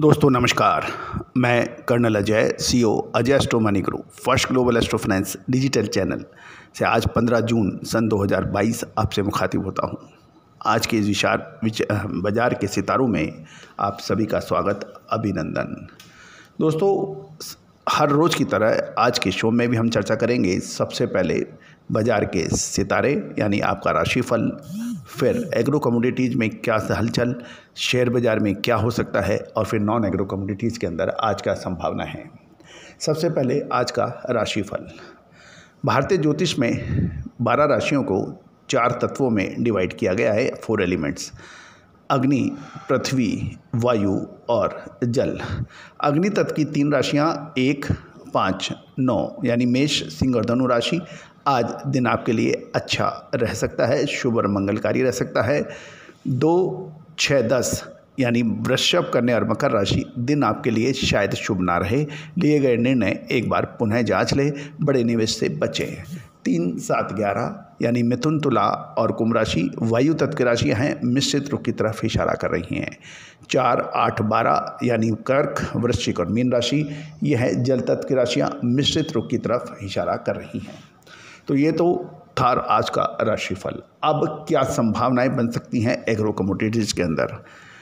दोस्तों नमस्कार। मैं colonel Ajay, CEO Ajay astro money group first global astro finance digital channel से आज 15 जून सन 2022 आपसे मुखातिब होता हूं। आज के इस बाजार के सितारों में आप सभी का स्वागत, अभिनंदन। दोस्तों, हर रोज़ की तरह आज के शो में भी हम चर्चा करेंगे सबसे पहले बाजार के सितारे यानी आपका राशिफल, फिर एग्रो कमोडिटीज़ में क्या हलचल, शेयर बाज़ार में क्या हो सकता है और फिर नॉन एग्रो कमोडिटीज़ के अंदर आज का संभावना है। सबसे पहले आज का राशिफल। भारतीय ज्योतिष में 12 राशियों को 4 तत्वों में डिवाइड किया गया है, 4 एलिमेंट्स: अग्नि, पृथ्वी, वायु और जल। अग्नि तत्व की 3 राशियाँ 1, 5, 9 यानी मेष, सिंह और धनु राशि। आज दिन आपके लिए अच्छा रह सकता है, शुभ और मंगलकारी रह सकता है। 2, 6, 10 यानी वृषभ, कन्या और मकर राशि, दिन आपके लिए शायद शुभ ना रहे। लिए गए निर्णय एक बार पुनः जांच लें, बड़े निवेश से बचें। 3, 7, 11 यानी मिथुन, तुला और कुंभ राशि वायु तत्व की राशियाँ हैं, मिश्रित रुख की तरफ इशारा कर रही हैं। 4, 8, 12 यानी कर्क, वृश्चिक और मीन राशि, यह है जल तत्व की राशियाँ, मिश्रित रुख की तरफ इशारा कर रही हैं। तो ये तो था आज का राशिफल। अब क्या संभावनाएं बन सकती हैं एग्रो कमोडिटीज़ के अंदर।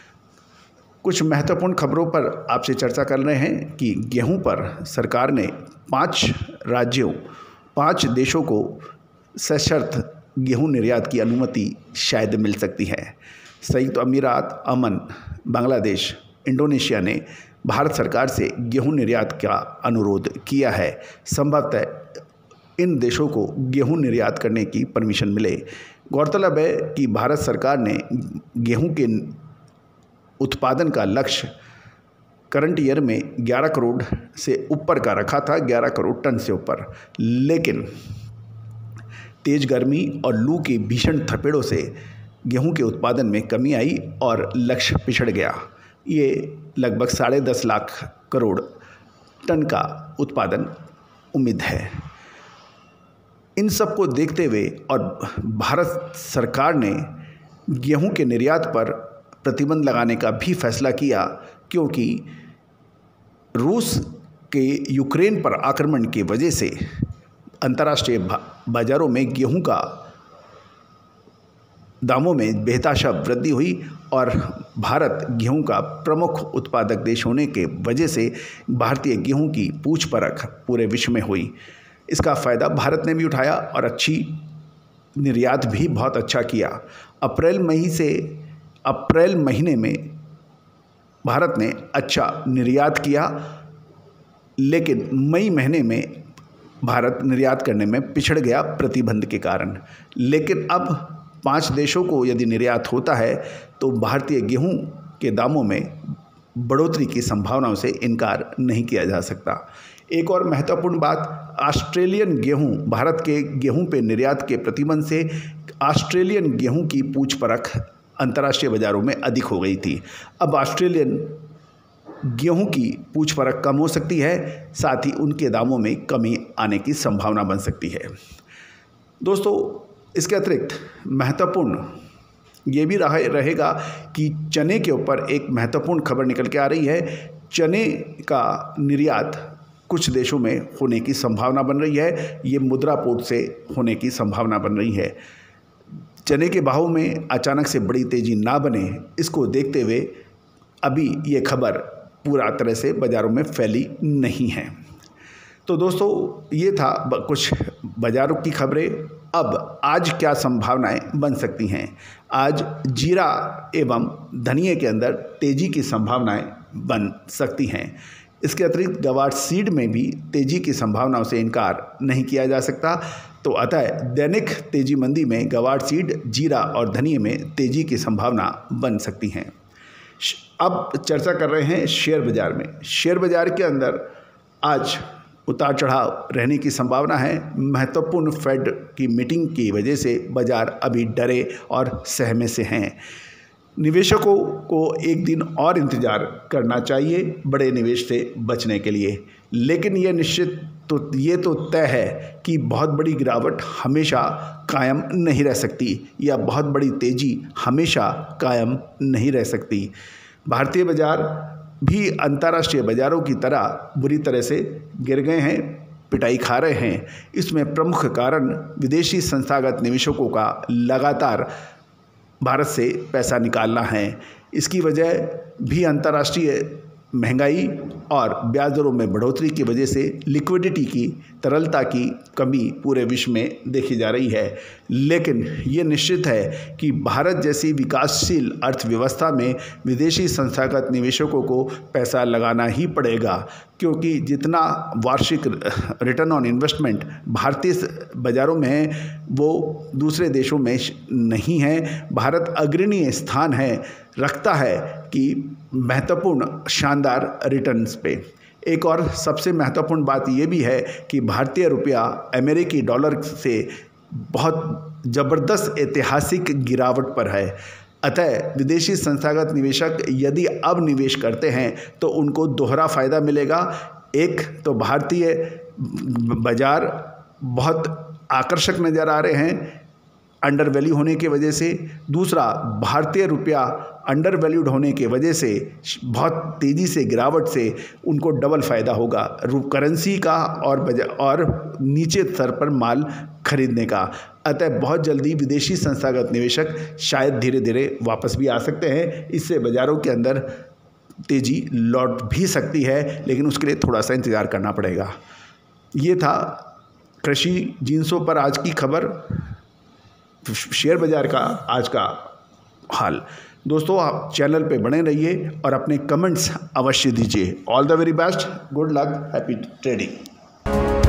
कुछ महत्वपूर्ण खबरों पर आपसे चर्चा कर रहे हैं कि गेहूं पर सरकार ने 5 राज्यों, 5 देशों को सशर्त गेहूं निर्यात की अनुमति शायद मिल सकती है। संयुक्त अमीरात, अमन, बांग्लादेश, इंडोनेशिया ने भारत सरकार से गेहूं निर्यात का अनुरोध किया है। संभवतः इन देशों को गेहूं निर्यात करने की परमिशन मिले। गौरतलब है कि भारत सरकार ने गेहूं के उत्पादन का लक्ष्य करंट ईयर में 11 करोड़ से ऊपर का रखा था, 11 करोड़ टन से ऊपर। लेकिन तेज गर्मी और लू की भीषण थपेड़ों से गेहूं के उत्पादन में कमी आई और लक्ष्य पिछड़ गया। ये लगभग 10.5 लाख करोड़ टन का उत्पादन उम्मीद है। इन सब को देखते हुए और भारत सरकार ने गेहूं के निर्यात पर प्रतिबंध लगाने का भी फैसला किया, क्योंकि रूस के यूक्रेन पर आक्रमण की वजह से अंतर्राष्ट्रीय बाज़ारों में गेहूं का दामों में बेतहाशा वृद्धि हुई और भारत गेहूं का प्रमुख उत्पादक देश होने के वजह से भारतीय गेहूं की पूछ परख पूरे विश्व में हुई। इसका फ़ायदा भारत ने भी उठाया और अच्छी निर्यात भी बहुत अच्छा किया। अप्रैल महीने में भारत ने अच्छा निर्यात किया, लेकिन मई महीने में भारत निर्यात करने में पिछड़ गया प्रतिबंध के कारण। लेकिन अब 5 देशों को यदि निर्यात होता है तो भारतीय गेहूं के दामों में बढ़ोतरी की संभावनाओं से इनकार नहीं किया जा सकता। एक और महत्वपूर्ण बात, ऑस्ट्रेलियन गेहूं, भारत के गेहूं पे निर्यात के प्रतिबंध से ऑस्ट्रेलियन गेहूं की पूछ परख अंतर्राष्ट्रीय बाज़ारों में अधिक हो गई थी। अब ऑस्ट्रेलियन गेहूं की पूछ परख कम हो सकती है, साथ ही उनके दामों में कमी आने की संभावना बन सकती है। दोस्तों, इसके अतिरिक्त महत्वपूर्ण ये भी रहेगा कि चने के ऊपर एक महत्वपूर्ण खबर निकल के आ रही है। चने का निर्यात कुछ देशों में होने की संभावना बन रही है। ये मुद्रा पोर्ट से होने की संभावना बन रही है। चने के भाव में अचानक से बड़ी तेज़ी ना बने, इसको देखते हुए अभी ये खबर पूरा तरह से बाज़ारों में फैली नहीं है। तो दोस्तों, ये था कुछ बाज़ारों की खबरें। अब आज क्या संभावनाएं बन सकती हैं। आज जीरा एवं धनिये के अंदर तेज़ी की संभावनाएं बन सकती हैं। इसके अतिरिक्त गवार सीड में भी तेज़ी की संभावनाओं से इनकार नहीं किया जा सकता। तो अतः दैनिक तेज़ी मंदी में गवार सीड, जीरा और धनिये में तेज़ी की संभावना बन सकती हैं। अब चर्चा कर रहे हैं शेयर बाज़ार में। शेयर बाज़ार के अंदर आज उतार चढ़ाव रहने की संभावना है। महत्वपूर्ण फेड की मीटिंग की वजह से बाज़ार अभी डरे और सहमे से हैं। निवेशकों को एक दिन और इंतज़ार करना चाहिए बड़े निवेश से बचने के लिए। लेकिन ये तो तय है कि बहुत बड़ी गिरावट हमेशा कायम नहीं रह सकती या बहुत बड़ी तेज़ी हमेशा कायम नहीं रह सकती। भारतीय बाज़ार भी अंतर्राष्ट्रीय बाज़ारों की तरह बुरी तरह से गिर गए हैं, पिटाई खा रहे हैं। इसमें प्रमुख कारण विदेशी संस्थागत निवेशकों का लगातार भारत से पैसा निकालना है। इसकी वजह भी अंतर्राष्ट्रीय महंगाई और ब्याज दरों में बढ़ोतरी की वजह से लिक्विडिटी की, तरलता की कमी पूरे विश्व में देखी जा रही है। लेकिन ये निश्चित है कि भारत जैसी विकासशील अर्थव्यवस्था में विदेशी संस्थागत निवेशकों को पैसा लगाना ही पड़ेगा, क्योंकि जितना वार्षिक रिटर्न ऑन इन्वेस्टमेंट भारतीय बाज़ारों में है वो दूसरे देशों में नहीं है। भारत अग्रणी स्थान रखता है कि महत्वपूर्ण शानदार रिटर्न्स पे। एक और सबसे महत्वपूर्ण बात ये भी है कि भारतीय रुपया अमेरिकी डॉलर से बहुत ज़बरदस्त ऐतिहासिक गिरावट पर है। अतः विदेशी संस्थागत निवेशक यदि अब निवेश करते हैं तो उनको दोहरा फ़ायदा मिलेगा। एक तो भारतीय बाज़ार बहुत आकर्षक नज़र आ रहे हैं अंडर वैल्यू होने की वजह से। दूसरा, भारतीय रुपया अंडर वैल्यूड होने की वजह से बहुत तेज़ी से गिरावट से उनको डबल फ़ायदा होगा, करेंसी का और नीचे स्तर पर माल खरीदने का। अतः बहुत जल्दी विदेशी संस्थागत निवेशक शायद धीरे धीरे वापस भी आ सकते हैं। इससे बाज़ारों के अंदर तेज़ी लौट भी सकती है, लेकिन उसके लिए थोड़ा सा इंतज़ार करना पड़ेगा। ये था कृषि जिंसों पर आज की खबर, शेयर बाज़ार का आज का हाल। दोस्तों, आप चैनल पे बने रहिए और अपने कमेंट्स अवश्य दीजिए। All the very best, good luck, happy trading.